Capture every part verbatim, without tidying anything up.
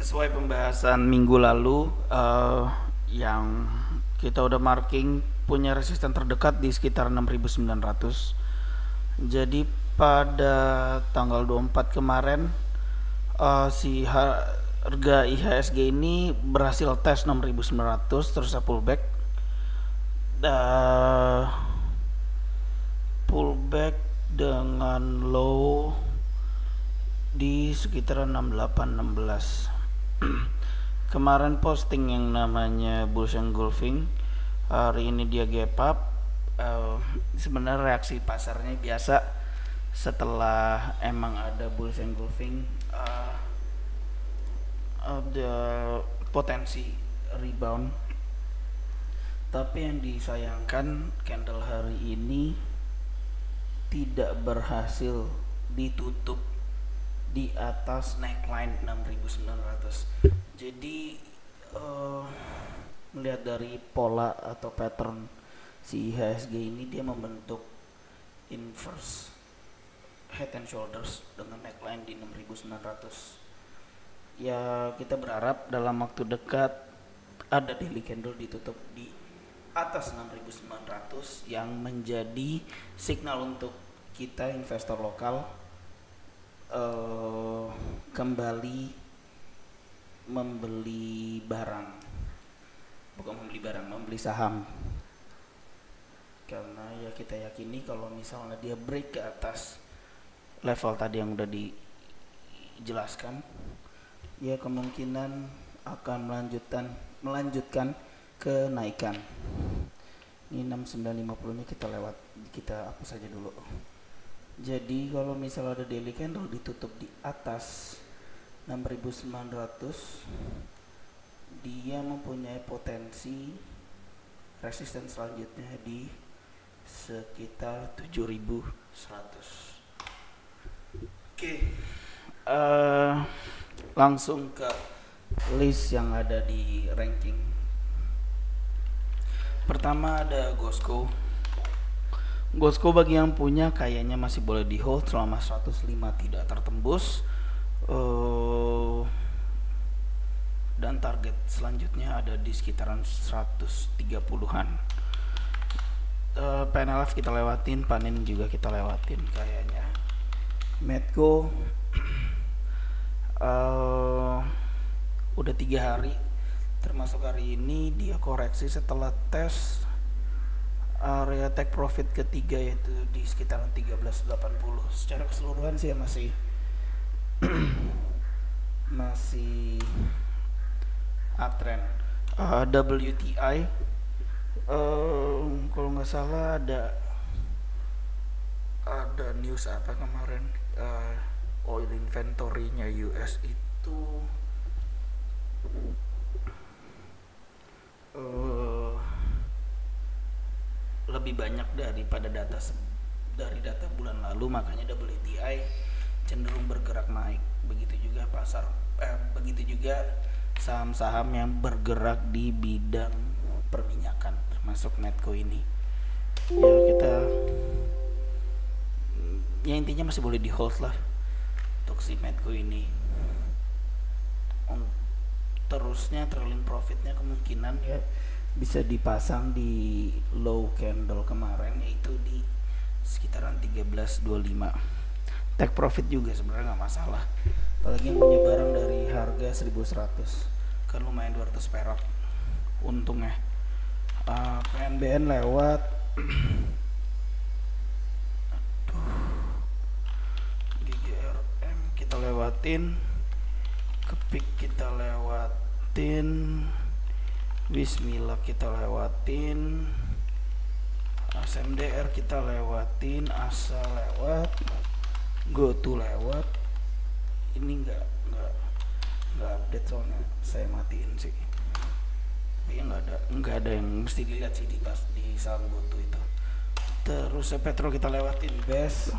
Sesuai pembahasan minggu lalu, uh, yang kita udah marking punya resisten terdekat di sekitar enam ribu sembilan ratus. Jadi pada tanggal dua puluh empat kemarin, uh, si harga I H S G ini berhasil tes enam ribu sembilan ratus, terus pullback. Uh, pullback dengan low di sekitar enam puluh delapan enam belas. Kemarin posting yang namanya bullish engulfing, hari ini dia gap up. Uh, sebenarnya reaksi pasarnya biasa setelah emang ada bullish engulfing, uh, ada potensi rebound. Tapi yang disayangkan, candle hari ini tidak berhasil ditutup di atas neckline enam ribu sembilan ratus. Jadi uh, melihat dari pola atau pattern si I H S G ini, dia membentuk inverse head and shoulders dengan neckline di enam ribu sembilan ratus. Ya, kita berharap dalam waktu dekat ada daily candle ditutup di atas enam ribu sembilan ratus yang menjadi signal untuk kita investor lokal Uh, kembali membeli barang, bukan membeli barang, membeli saham, karena ya kita yakini kalau misalnya dia break ke atas level tadi yang udah dijelaskan, ya kemungkinan akan melanjutkan melanjutkan kenaikan. Ini enam sembilan lima puluh nya kita lewat, kita hapus saja dulu. Jadi kalau misalnya ada daily candle ditutup di atas enam ribu sembilan ratus, dia mempunyai potensi resisten selanjutnya di sekitar tujuh ribu seratus. Oke, uh, langsung ke list yang ada di ranking. Pertama ada Gosco. Gosco bagi yang punya kayaknya masih boleh di hold selama seratus lima tidak tertembus, uh, dan target selanjutnya ada di sekitaran seratus tiga puluhan. uh, P N L F kita lewatin, panen juga kita lewatin kayaknya. Medco uh, udah tiga hari, termasuk hari ini dia koreksi setelah tes area take profit ketiga, yaitu di sekitaran tiga belas delapan puluh. Secara keseluruhan sih masih masih uptrend. uh, W T I uh, kalau nggak salah ada ada news apa kemarin, uh, oil inventory-nya U S itu uh, lebih banyak daripada data dari data bulan lalu, makanya W T I cenderung bergerak naik. Begitu juga pasar eh, begitu juga saham-saham yang bergerak di bidang perminyakan, termasuk Medco ini. Ya kita ya intinya masih boleh di hold lah untuk si Medco ini. Terusnya trailing profitnya kemungkinan ya bisa dipasang di low candle kemarin, yaitu di sekitaran tiga belas dua puluh lima. Take profit juga sebenarnya nggak masalah, apalagi yang punya barang dari harga seribu seratus, kan lumayan dua ratus perak untungnya. uh, P N B N lewat. Aduh, G G R M kita lewatin, Kepik kita lewatin, Bismillah kita lewatin, S M D R kita lewatin, Asa lewat, GoTo lewat. Ini enggak enggak enggak update soalnya saya matiin sih. Tapi enggak ada enggak ada yang mesti dilihat sih di pas di saham GoTo itu. Terus Petro kita lewatin, best.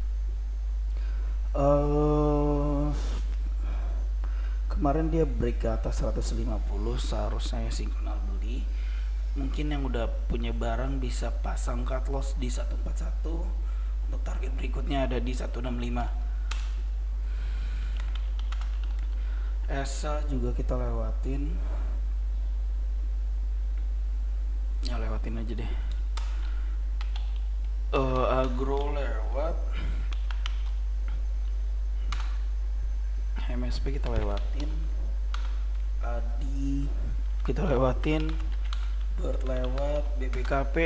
Uh, Kemarin dia break ke atas seratus lima puluh, seharusnya signal beli. Mungkin yang udah punya barang bisa pasang cut loss di seratus empat puluh satu. Untuk target berikutnya ada di seratus enam puluh lima. Esa juga kita lewatin. Ya lewatin aja deh. uh, Agro lewat, M S P kita lewatin, Adi kita lewatin, Bird lewat, B P K P.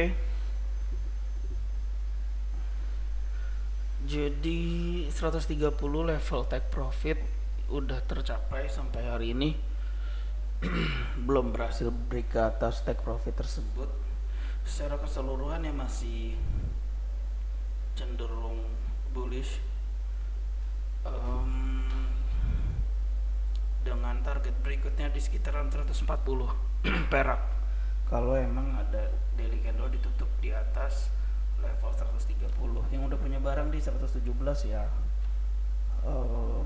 Jadi seratus tiga puluh level take profit udah tercapai sampai hari ini. Belum berhasil break ke atas take profit tersebut. Secara keseluruhan ya masih cenderung bullish, um, dengan target berikutnya di sekitaran seratus empat puluh perak kalau emang ada daily candle ditutup di atas level seratus tiga puluh. Yang udah punya barang di seratus tujuh belas ya uh,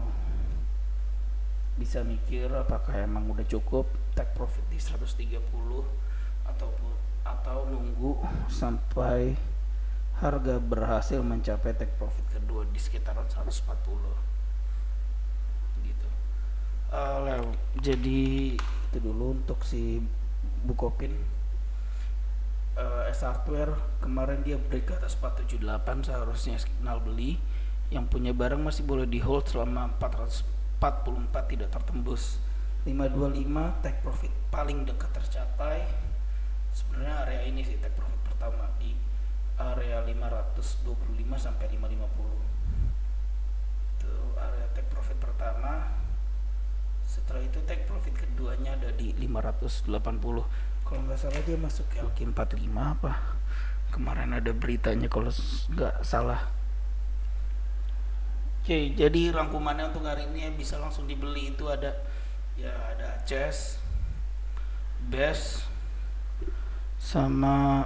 bisa mikir apakah emang udah cukup take profit di seratus tiga puluh ataupun atau nunggu sampai harga berhasil mencapai take profit kedua di sekitaran seratus empat puluh gitu. Uh, jadi itu dulu untuk si Bukopin. uh, S Hardware kemarin dia break ke atas empat tujuh delapan, seharusnya signal beli. Yang punya barang masih boleh di hold selama empat ratus empat puluh empat tidak tertembus. Lima dua lima take profit paling dekat tercapai. Sebenarnya area ini sih take profit pertama di area lima ratus dua puluh lima sampai lima ratus lima puluh. Itu area take profit pertama. Setelah itu take profit keduanya ada di lima ratus delapan puluh. Kalau nggak salah dia masuk ke L Q empat puluh lima apa? Kemarin ada beritanya kalau nggak salah. Oke, jadi rangkumannya untuk hari ini yang bisa langsung dibeli itu ada ya ada Chess, Best, sama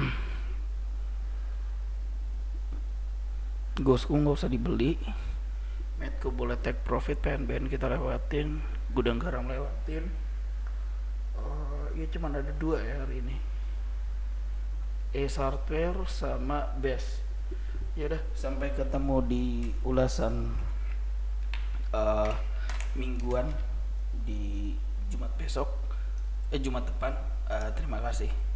Gosku nggak usah dibeli. Medco boleh take profit, P N B N kita lewatin, Gudang Garam lewatin. Uh, ya cuman ada dua ya hari ini, Ace Hardware sama Best. Ya udah, sampai ketemu di ulasan uh, mingguan di Jumat besok, eh Jumat depan. Uh, terima kasih.